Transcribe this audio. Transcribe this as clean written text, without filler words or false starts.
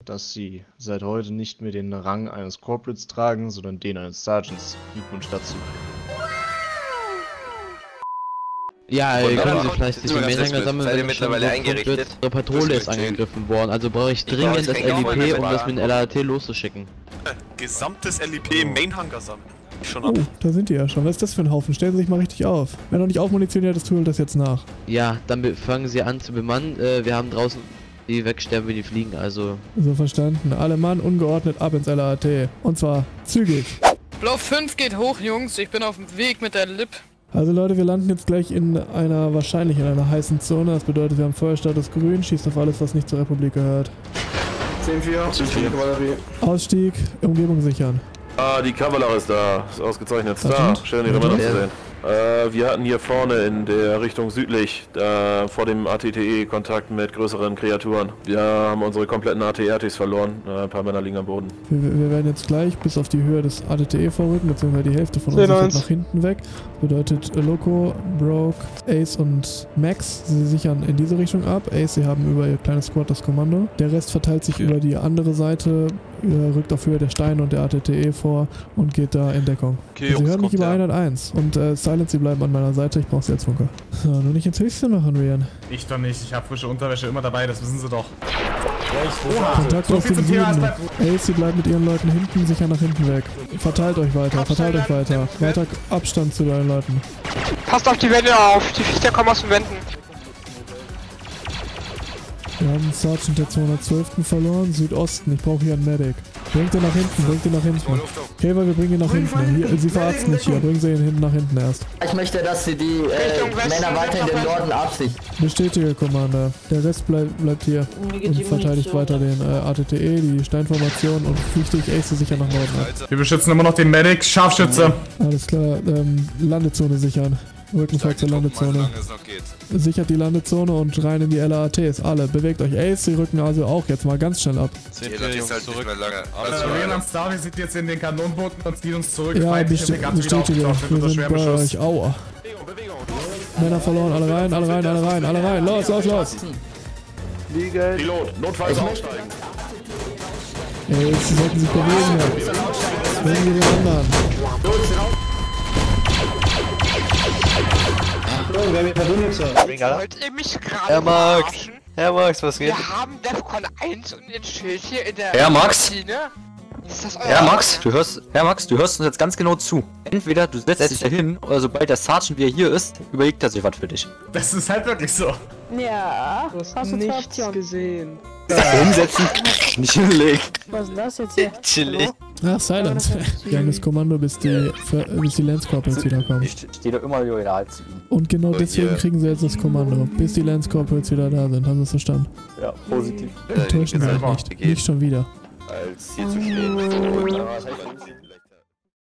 dass Sie seit heute nicht mehr den Rang eines Corporates tragen, sondern den eines Sergeants. Glückwunsch dazu. Ja, können Sie vielleicht bisschen mehr Mähringer sammeln, wenn mittlerweile eingerichtet. Unsere Patrouille ist angegriffen worden, also brauche ich dringend das LIP, um das mit dem LAT loszuschicken. Gesamtes LIP im Main-Hangar sammeln. Schon ab. Oh, da sind die ja schon. Was ist das für ein Haufen? Stellen Sie sich mal richtig auf. Wer noch nicht aufmunitioniert ist, holt das jetzt nach. Ja, dann fangen Sie an zu bemannen. Wir haben draußen die wegsterben, wie die fliegen, also... So verstanden. Alle Mann ungeordnet ab ins LAT. Und zwar zügig. Blau 5 geht hoch, Jungs. Ich bin auf dem Weg mit der Lip. Also Leute, wir landen jetzt gleich wahrscheinlich in einer heißen Zone. Das bedeutet, wir haben Feuerstatus grün, schießt auf alles, was nicht zur Republik gehört. 10-4, Kavallerie. Ausstieg, Umgebung sichern. Ah, die Kavallerie ist da. Ist ausgezeichnet. Da, schön Ihre Männer zu sehen. Wir hatten hier vorne in der Richtung südlich, vor dem ATTE, Kontakt mit größeren Kreaturen. Wir haben unsere kompletten AT-RTs verloren. Ein paar Männer liegen am Boden. Wir werden jetzt gleich bis auf die Höhe des ATTE vorrücken, beziehungsweise die Hälfte von uns geht nach hinten weg. Das bedeutet Loco, Broke, Ace und Max, sie sichern in diese Richtung ab. Ace, sie haben über ihr kleines Squad das Kommando. Der Rest verteilt sich über die andere Seite, rückt auf Höhe der Steine und der ATTE vor und geht da in Deckung. Okay, Sie hören mich über 101 und Silence, Sie bleiben an meiner Seite, ich brauche Sie als Funker. So, nur nicht ins Höchste machen, Rian. Ich doch nicht, ich habe frische Unterwäsche immer dabei, das wissen Sie doch. Kontakt auf den Süden. Ace, Sie bleiben mit Ihren Leuten hinten, sicher nach hinten weg. Verteilt euch weiter, verteilt euch weiter. Weiter Abstand zu deinen Leuten. Passt auf die Wände auf. Die Viecher kommen aus den Wänden. Wir haben einen Sergeant der 212. verloren, Südosten, ich brauche hier einen Medic. Bringt ihn nach hinten, bringt ihn nach hinten. Käfer, wir bringen ihn nach hinten. Hier, Sie verarzten nicht hier, bringen Sie ihn hinten nach hinten erst. Ich möchte, dass Sie die Männer weiter in den Norden absichern. Bestätige, Commander. Der Rest bleibt hier und verteidigt weiter den ATTE, die Steinformation und wichtig, Ace sicher nach Norden ab. Wir beschützen immer noch den Medic, Scharfschütze. Alles klar, Landezone sichern. Rückenfall zur Landezone. Sichert die Landezone und rein in die LATs. Alle, bewegt euch. Ace, sie rücken also auch jetzt mal ganz schnell ab. Wir uns da, wir sind jetzt in den Kanonenbooten und ziehen uns zurück. Ja, bestätige, wir sind bei euch. Aua. Männer verloren, alle rein, alle rein, alle rein, alle rein. Los, los, los. Pilot, notfalls aussteigen. Ace, sie sollten sich bewegen. Bringen wir den anderen. Wollt ihr mich gerade verarschen? Herr Max, was geht? Wir haben Defcon 1 und den Schild hier in der Herr Max? Maschine. Ist das euer Herr Max, du hörst uns jetzt ganz genau zu. Entweder du setzt dich da hin, oder sobald der Sergeant wieder hier ist, überlegt er sich was für dich. Das ist halt wirklich so. Ja, hast du nichts gesehen. Hinsetzen, nicht hinlegen. Was ist das jetzt hier? Chillig. Ach, Silence. Wir haben das Kommando, bis die Lance Corporals wiederkommen. Ich stehe da immer loyal zu ihm. Und genau deswegen kriegen sie jetzt das Kommando, bis die Lance Corporals wieder da sind. Haben sie es verstanden? Ja, positiv. Enttäuschen Sie euch nicht. Nicht schon wieder. Als hier zu stehen.